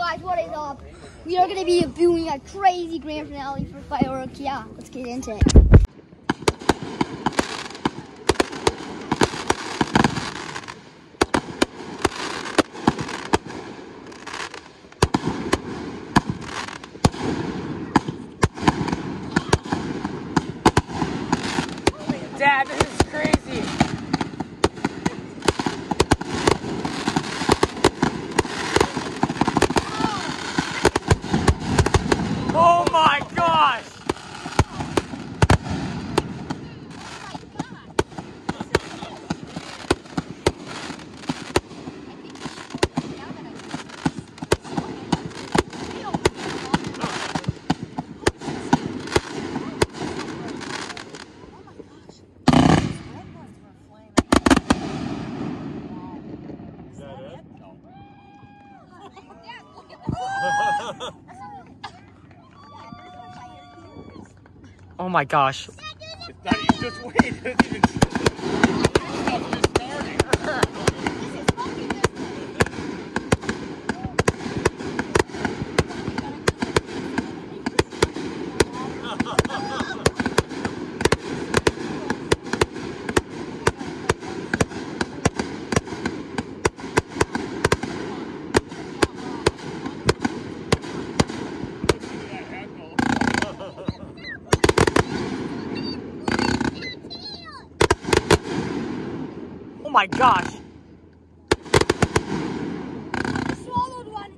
guys, what is up? We are going to be doing a crazy grand finale for Firework. Yeah, let's get into it. Dad, this is crazy. Oh my gosh! Oh my gosh. It's not, you just wait. It's even, it's just starting. Oh my gosh. I swallowed one.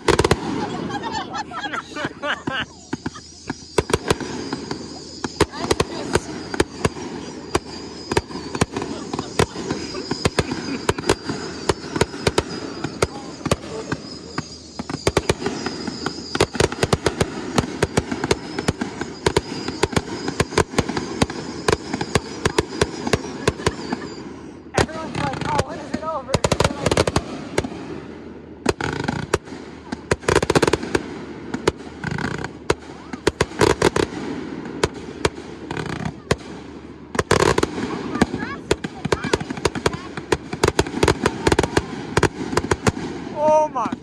Everyone's like, oh, when is it over? Oh my.